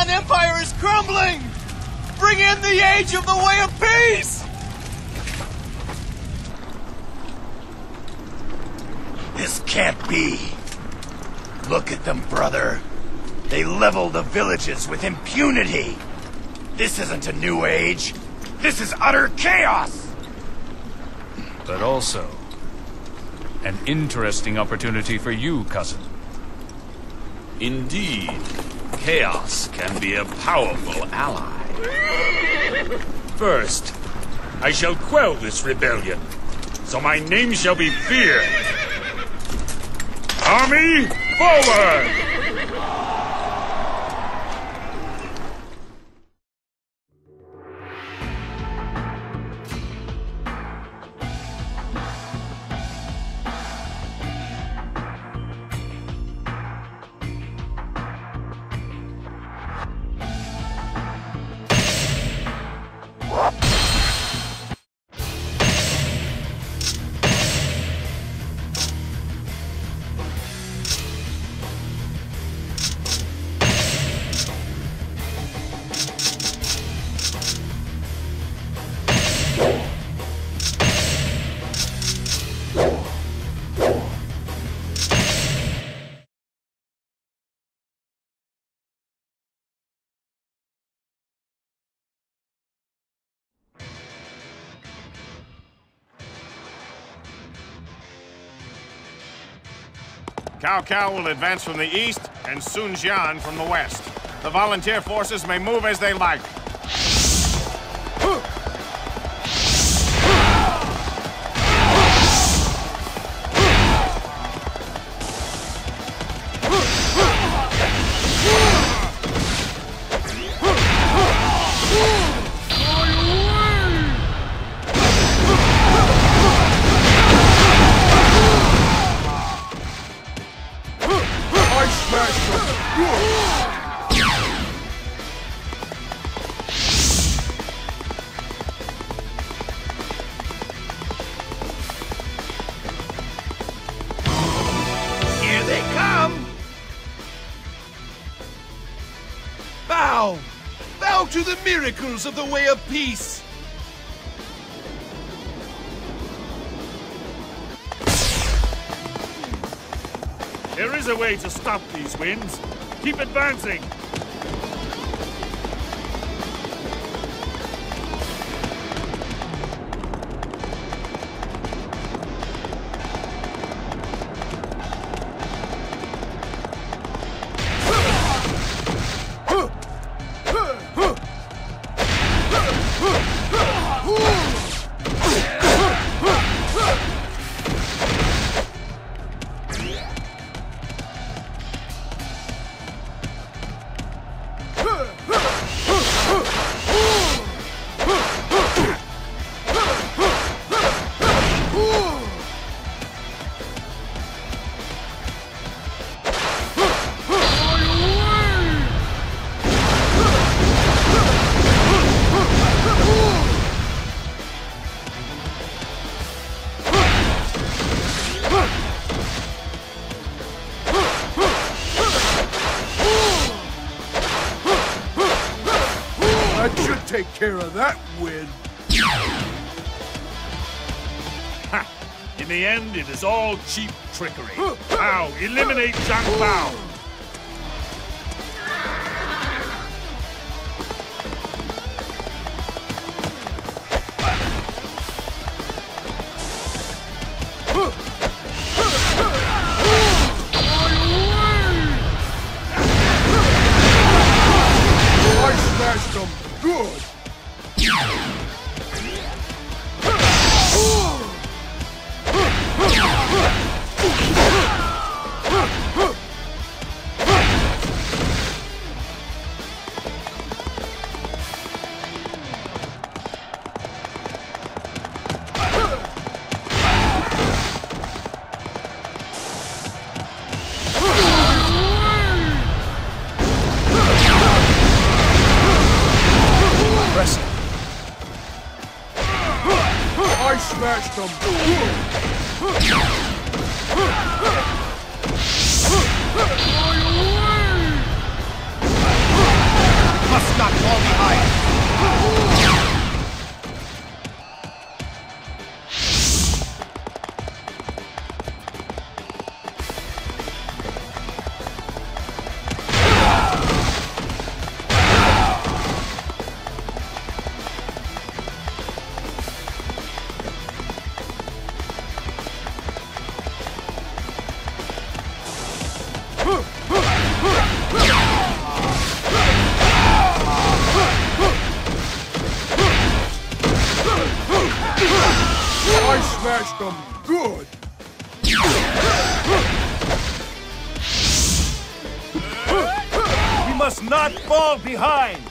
empire is crumbling! Bring in the age of the way of peace! This can't be. Look at them, brother. They level the villages with impunity. This isn't a new age. This is utter chaos! But also, an interesting opportunity for you, cousin. Indeed, chaos can be a powerful ally. First, I shall quell this rebellion, so my name shall be Fear. Army, forward! Cao Cao will advance from the east, and Sun Jian from the west. The volunteer forces may move as they like. Bow to the miracles of the way of peace! There is a way to stop these winds. Keep advancing. Take care of that wind. Ha! In the end, it is all cheap trickery. Now, eliminate Zhang Bao. I smashed them good. I smashed them. them good! We must not fall behind!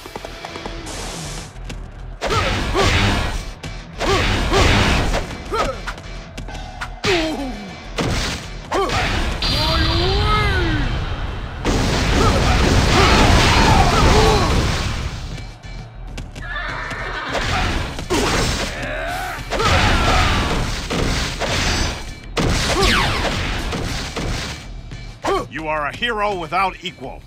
You are a hero without equal.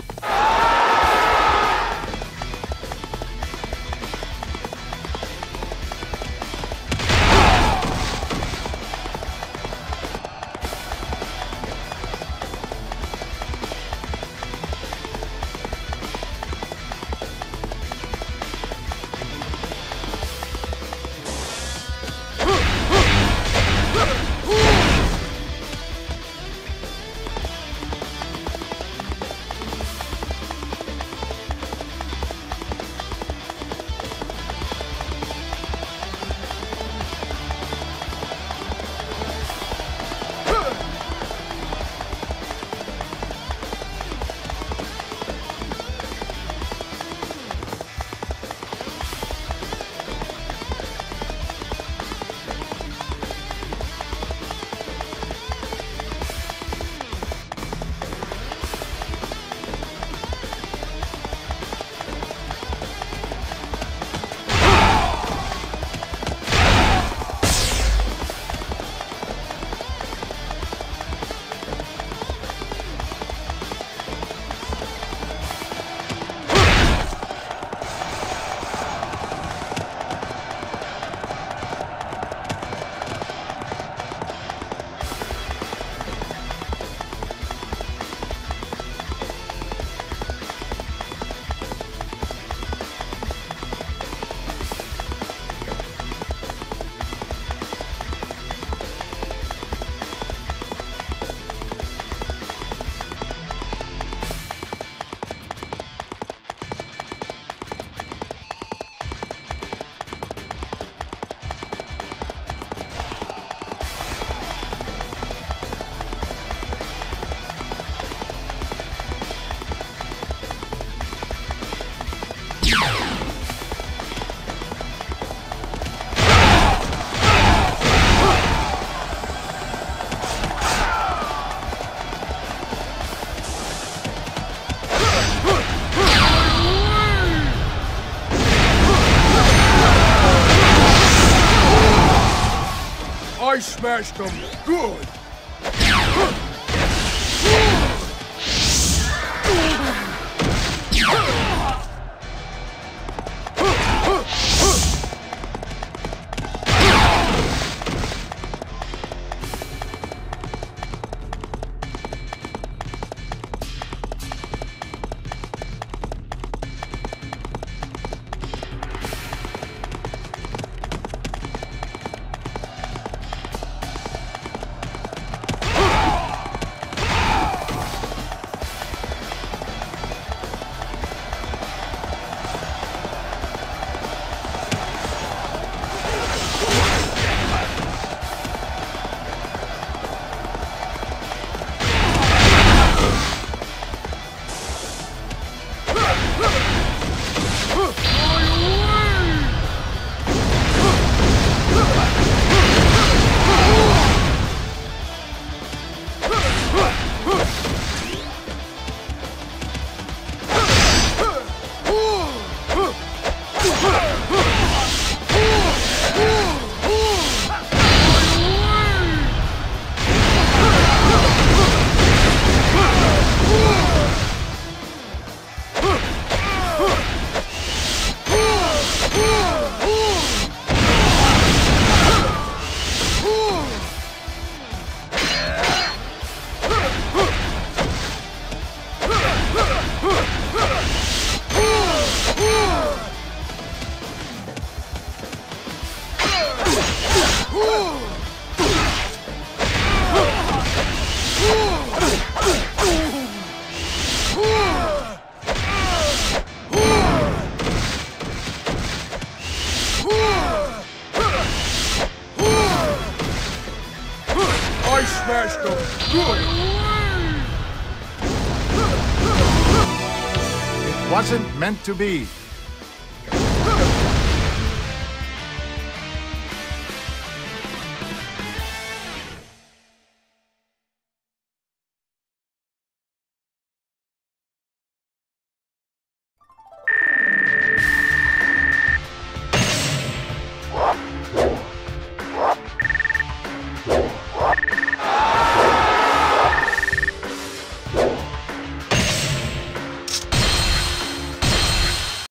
I smashed them good! wasn't meant to be.